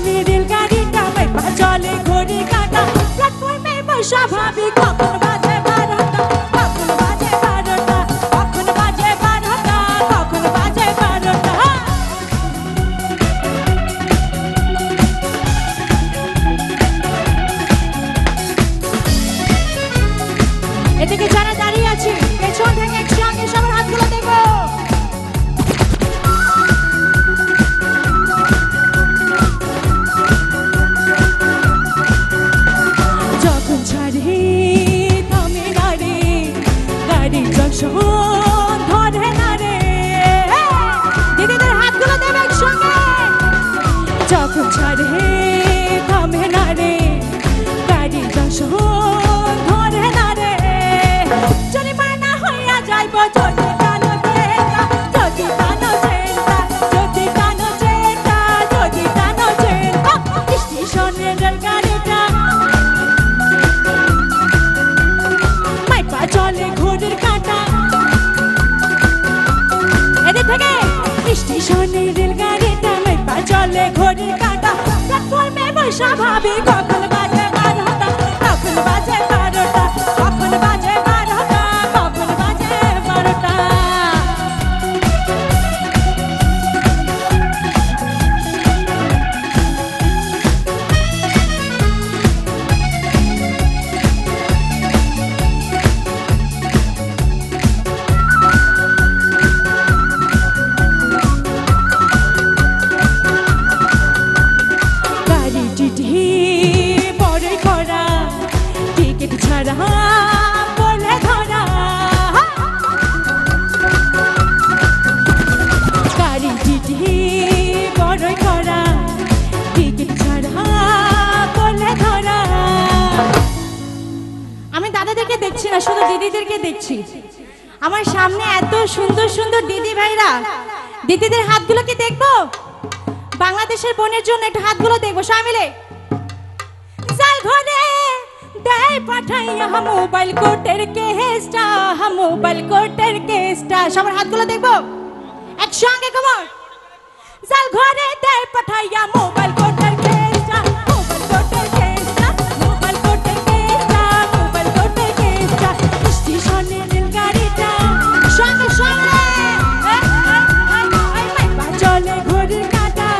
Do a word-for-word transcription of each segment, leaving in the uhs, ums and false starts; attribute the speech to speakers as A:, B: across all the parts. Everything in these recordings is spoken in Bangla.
A: স্টেশনে রেলগাড়িটা মাইপা চলে ঘড়ি কাঁটা প্ল্যাটফর্মে বসা ভাবি কখন বাজে বারোটা কখন বাজে বারোটা কখন বাজে বারোটা কখন বাজে বারোটা এদিকে যারা দাঁড়িয়ে আছে পেছন থেকে একসঙ্গে সবার হাতগুলো দেবো যখন ছাড়ি থামে না রে গাড়ি জংশন ধরে না রে দিদিদের হাতগুলো দেবে একসঙ্গে যখন ছাড়ি থামে না রে গাড়ি জংশন ধরে না রে যদি মানা হইয়া যাইব যদি টানো চেতা যদি টানো চেতা যদি টানো চেতা যদি টানো চেতা স্টেশনের রেলগাড়িটা মাইপা চলে ঘড়ির কাঁটা এদের থেকে স্টেশনের রেলগাড়িটা মাইপা চলে ঘড়ির কাঁটা প্ল্যাটফর্মে বসা ভাবি কখন বাজে বারোটা কখন বাজে বারোটা কখন বাজে বারোটা কখন বাজে বারোটা গাড়িটি বড়ই করা টিকিট ছাড়া বলে ধরা গাড়িটি বড়ই করা টিকিট ছাড়া বলে ধরা আমি দাদাদেরকে দেখছি না শুধু দিদিদেরকে দেখছি আমার সামনে এত সুন্দর সুন্দর দিদি ভাইরা দিদিদের হাতগুলোকে দেখবো বাংলাদেশের বোনের জন্য একটু হাতগুলো দেখবো সবাই মিলে জাল ঘরে দেয় পাঠাইয়া মোবাইল কোটের কেসটা মোবাইল কোটের কেসটা সবার হাতগুলো দেখবো একসঙ্গে কমর জাল ঘরে দেয় পাঠাইয়া মোবাইল কোটের কেসটা মোবাইল কোটের কেসটা মোবাইল কোটের কেসটা মোবাইল কোটের কেসটা স্টেশনের রেলগাড়িটা সঙ্গে সঙ্গে চলে ঘড়ির কাঁটা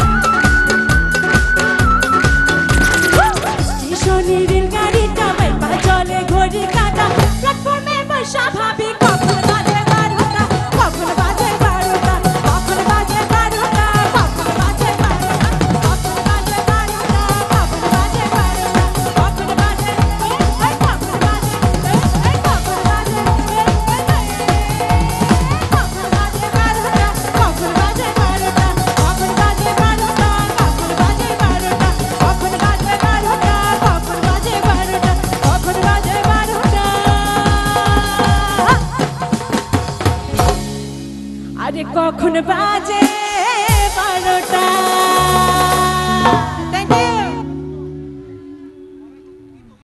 A: স্টেশনের রেলগাড়িটা মাইপা চলে ঘড়ির কাঁটা প্ল্যাটফর্মে বসা ভাবি কখন বাজে বারোটা কখন বাজে বারোটা কখন বাজে বারোটা কখন বাজে বারোটা কখন বাজে বারোটা কখন বাজে বারোটা কখন বাজে এই কখন বাজে এই কখন বাজে কখন বাজে বারোটা কখন বাজে বারোটা কখন বাজে বারোটা কখন বাজে বারোটা কখন বাজে বারোটা কখন বাজে বারোটা কখন বাজে বারোটা আরে কখন বাজে বারোটা